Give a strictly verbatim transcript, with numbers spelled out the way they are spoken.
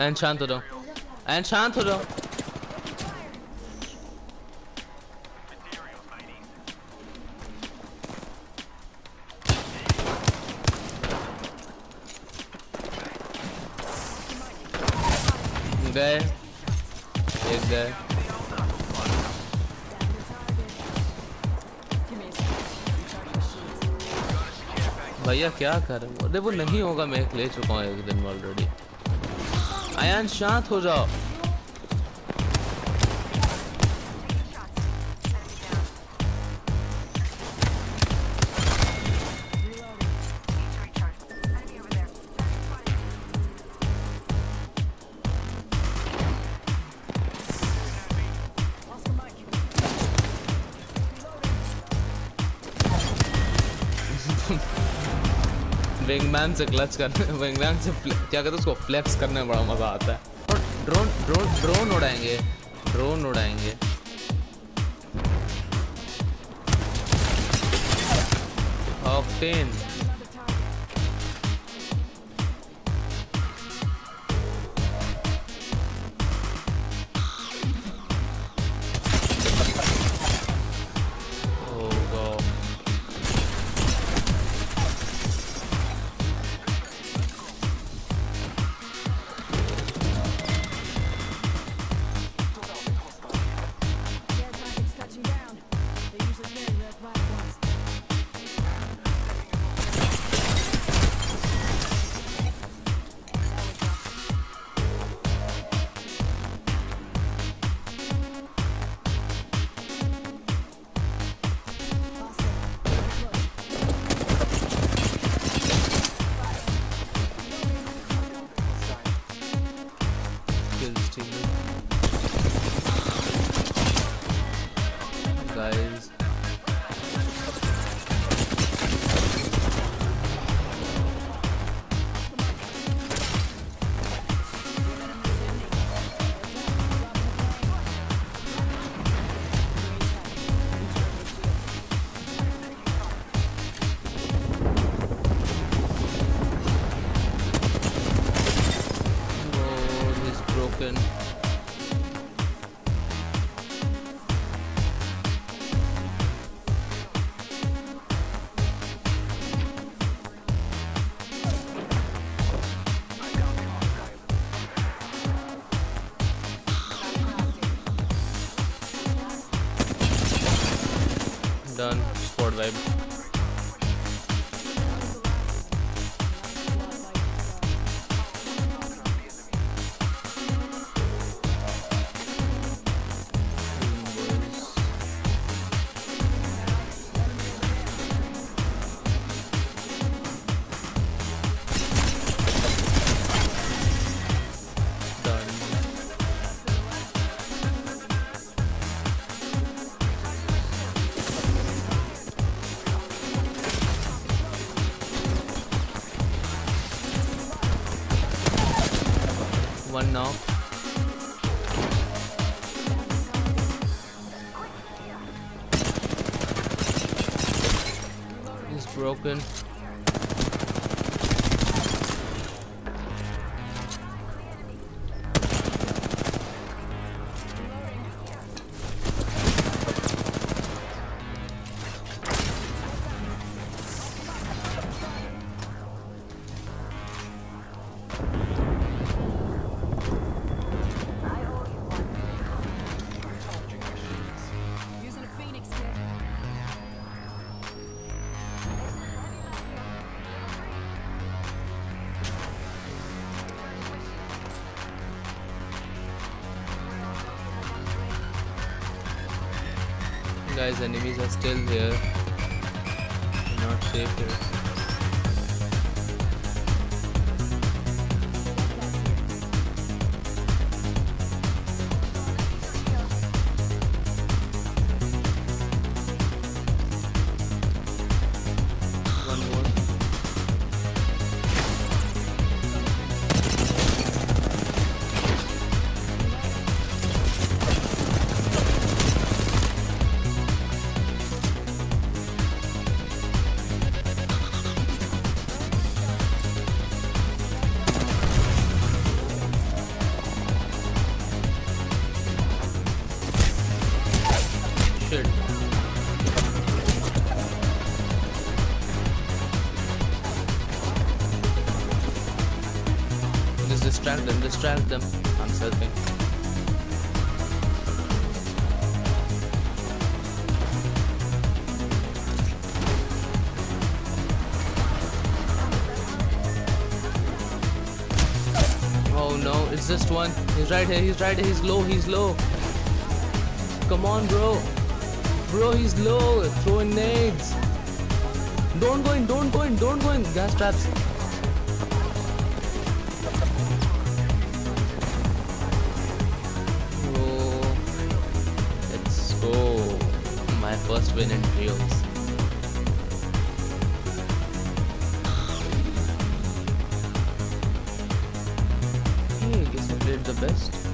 And शांत हो जाओ, एंड शांत हो जाओ। गए एक गए। भैया क्या कर रहे हो? अरे वो नहीं होगा, मैं एक ले चुका हूँ एक दिन में ऑलरेडी। आयान शांत हो जाओ। विंगमैन से क्लच करने, विंगमैन से क्या कहते हैं उसको, फ्लेक्स करने में बड़ा मजा आता है। और ड्रोन ड्रोन ड्रोन उड़ाएंगे, ड्रोन उड़ाएंगे। Octane guys, oh, he's broken. Done. Squad vibe. One knock. He's broken. Guys, enemies are still here. You're not safe here. One more. distract them. I'm selfing. Oh no, it's just one. He's right here, he's right here, he's low, he's low. Come on, bro. Bro, he's low. Throwing nades. Don't go in, don't go in, don't go in. Gas traps. Oh, let's go. My first win in trios. Hey, I guess I played the best.